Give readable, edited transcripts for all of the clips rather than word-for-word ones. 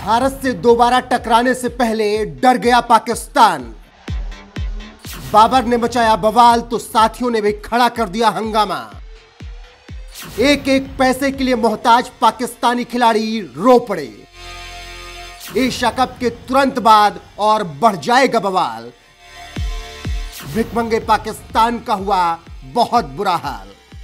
भारत से दोबारा टकराने से पहले डर गया पाकिस्तान। बाबर ने मचाया बवाल तो साथियों ने भी खड़ा कर दिया हंगामा। एक एक पैसे के लिए मोहताज पाकिस्तानी खिलाड़ी रो पड़े। एशिया कप के तुरंत बाद और बढ़ जाएगा बवाल। भिखमंगे पाकिस्तान का हुआ बहुत बुरा हाल।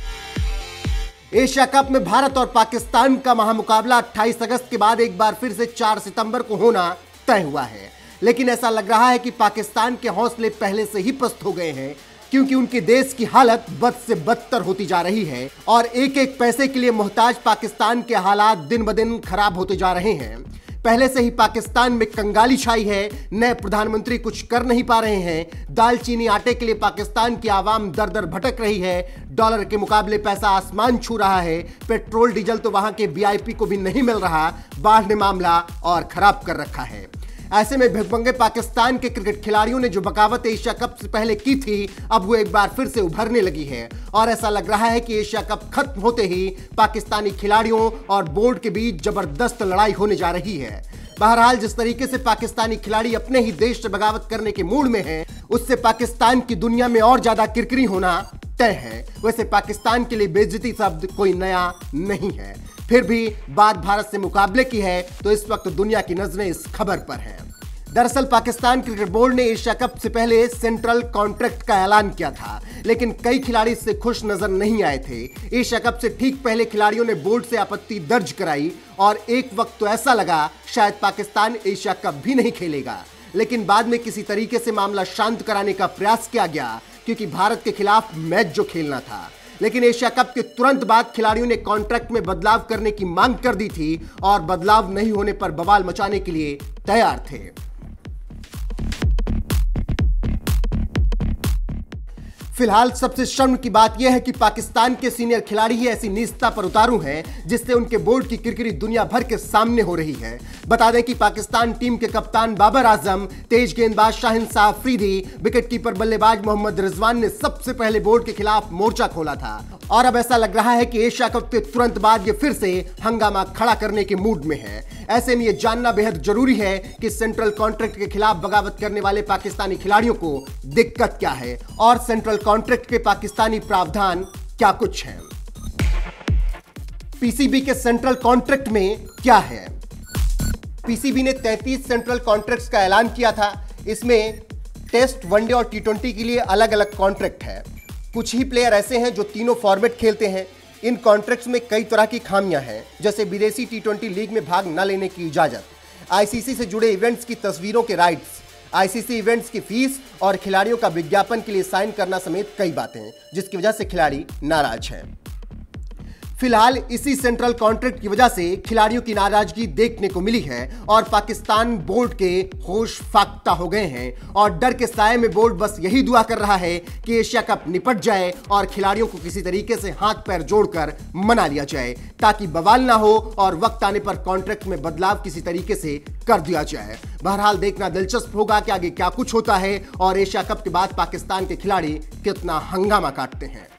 एशिया कप में भारत और पाकिस्तान का महामुकाबला 28 अगस्त के बाद एक बार फिर से 4 सितंबर को होना तय हुआ है, लेकिन ऐसा लग रहा है कि पाकिस्तान के हौसले पहले से ही पस्त हो गए हैं, क्योंकि उनके देश की हालत बद से बदतर होती जा रही है और एक एक पैसे के लिए मोहताज पाकिस्तान के हालात दिन ब दिन खराब होते जा रहे हैं। पहले से ही पाकिस्तान में कंगाली छाई है, नए प्रधानमंत्री कुछ कर नहीं पा रहे हैं। दालचीनी आटे के लिए पाकिस्तान की आवाम दर दर भटक रही है। डॉलर के मुकाबले पैसा आसमान छू रहा है। पेट्रोल डीजल तो वहां के वीआईपी को भी नहीं मिल रहा। बाढ़ ने मामला और खराब कर रखा है। ऐसे में भिखमंगे पाकिस्तान के क्रिकेट खिलाड़ियों ने जो बगावत एशिया कप से पहले की थी, अब वो एक बार फिर से उभरने लगी है और ऐसा लग रहा है कि एशिया कप खत्म होते ही पाकिस्तानी खिलाड़ियों और बोर्ड के बीच जबरदस्त लड़ाई होने जा रही है। बहरहाल जिस तरीके से पाकिस्तानी खिलाड़ी अपने ही देश से बगावत करने के मूड में हैं, उससे पाकिस्तान की दुनिया में और ज्यादा किरकिरी होना तय है। वैसे पाकिस्तान के लिए बेइज्जती शब्द कोई नया नहीं है, फिर भी बात भारत से मुकाबले की है तो इस वक्त दुनिया की नजरें इस खबर पर हैं। दरअसल पाकिस्तान क्रिकेट बोर्ड ने एशिया कप से पहले सेंट्रल कॉन्ट्रैक्ट का ऐलान किया था, लेकिन कई खिलाड़ी इससे खुश नजर नहीं आए थे। एशिया कप से ठीक पहले खिलाड़ियों ने बोर्ड से आपत्ति दर्ज कराई और एक वक्त तो ऐसा लगा शायद पाकिस्तान एशिया कप भी नहीं खेलेगा, लेकिन बाद में किसी तरीके से मामला शांत कराने का प्रयास किया गया, क्योंकि भारत के खिलाफ मैच जो खेलना था। लेकिन एशिया कप के तुरंत बाद खिलाड़ियों ने कॉन्ट्रैक्ट में बदलाव करने की मांग कर दी थी और बदलाव नहीं होने पर बवाल मचाने के लिए तैयार थे। फिलहाल सबसे शर्म की बात यह है कि पाकिस्तान के सीनियर खिलाड़ी ही ऐसी नीचता पर उतारू हैं जिससे उनके बोर्ड की किरकिरी दुनिया भर के सामने हो रही है। बता दें कि पाकिस्तान टीम के कप्तान बाबर आजम, तेज गेंदबाज शाहिन शाह अफरीदी, विकेटकीपर बल्लेबाज मोहम्मद रिजवान ने सबसे पहले बोर्ड के खिलाफ मोर्चा खोला था और अब ऐसा लग रहा है कि एशिया कप के तुरंत बाद ये फिर से हंगामा खड़ा करने के मूड में है। ऐसे में ये जानना बेहद जरूरी है कि सेंट्रल कॉन्ट्रैक्ट के खिलाफ बगावत करने वाले पाकिस्तानी खिलाड़ियों को दिक्कत क्या है और सेंट्रल कॉन्ट्रैक्ट के पाकिस्तानी प्रावधान क्या कुछ हैं। पीसीबी के सेंट्रल कॉन्ट्रैक्ट में क्या है? पीसीबी ने 33 सेंट्रल कॉन्ट्रैक्ट्स का ऐलान किया था। इसमें टेस्ट, वनडे और टी20 के लिए अलग अलग कॉन्ट्रैक्ट है। कुछ ही प्लेयर ऐसे हैं जो तीनों फॉर्मेट खेलते हैं। इन कॉन्ट्रैक्ट्स में कई तरह की खामियां हैं, जैसे विदेशी टी20 लीग में भाग न लेने की इजाजत, आईसीसी से जुड़े इवेंट्स की तस्वीरों के राइट्स, आईसीसी इवेंट्स की फीस और खिलाड़ियों का विज्ञापन के लिए साइन करना समेत कई बातें, जिसकी वजह से खिलाड़ी नाराज हैं। फिलहाल इसी सेंट्रल कॉन्ट्रैक्ट की वजह से खिलाड़ियों की नाराजगी देखने को मिली है और पाकिस्तान बोर्ड के होश फाख्ता हो गए हैं और डर के साए में बोर्ड बस यही दुआ कर रहा है कि एशिया कप निपट जाए और खिलाड़ियों को किसी तरीके से हाथ पैर जोड़कर मना लिया जाए, ताकि बवाल ना हो और वक्त आने पर कॉन्ट्रैक्ट में बदलाव किसी तरीके से कर दिया जाए। बहरहाल देखना दिलचस्प होगा कि आगे क्या कुछ होता है और एशिया कप के बाद पाकिस्तान के खिलाड़ी कितना हंगामा काटते हैं।